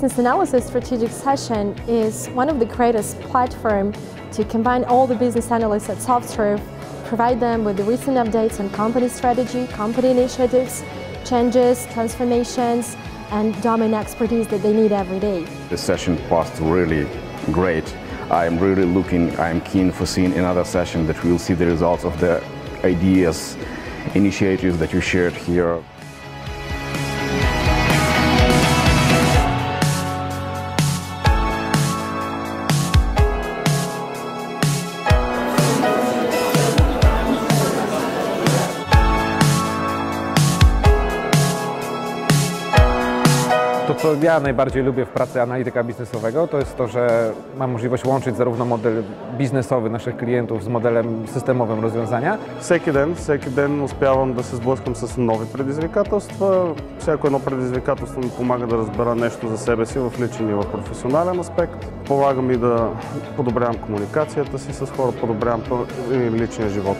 Business Analysis Strategic Session is one of the greatest platforms to combine all the business analysts at SoftServe, provide them with the recent updates on company strategy, company initiatives, changes, transformations, and domain expertise that they need every day. The session passed really great. I'm keen for seeing another session that we'll see the results of the ideas, initiatives that you shared here. To, co ja najbardziej lubię w pracy analityka biznesowego, to jest to, że mam możliwość łączyć zarówno model biznesowy naszych klientów z modelem systemowym rozwiązania. Всеки ден успявам да се сблъскам с нови предизвикателства. Всяко едно предизвикателство ми помага да разбера нещо за себе си в личен и в професионален аспект. Помага ми да подобрявам комуникацията си с хора, подобрявам личния живот.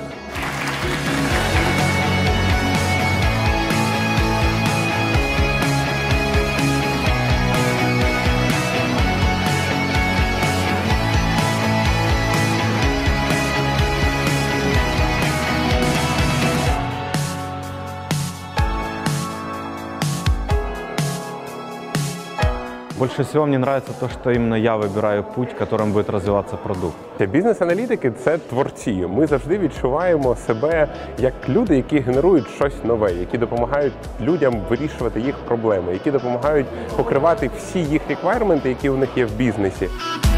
Больше всего мне нравится то, что именно я выбираю путь, которым будет развиваться продукт. Бізнес-аналітики – це творці. Ми завжди відчуваємо себе як люди, які генерують щось нове, які допомагають людям вирішувати їх проблеми, які допомагають покривати всі їх реквайрменти, які у них є в бізнесі.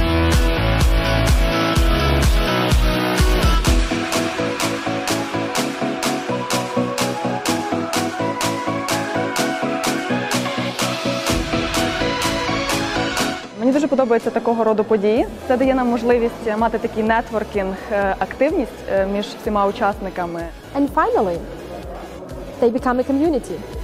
Мені дуже подобаються такого роду події. Це дає нам можливість мати такий нетворкінг-активність між всіма учасниками. And finally, they become a community.